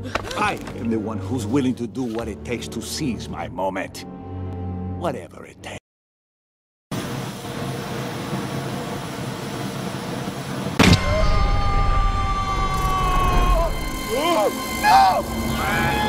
I am the one who's willing to do what it takes to seize my moment. Whatever it takes. No!